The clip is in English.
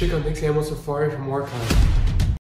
check out next Amazon Safari for more content.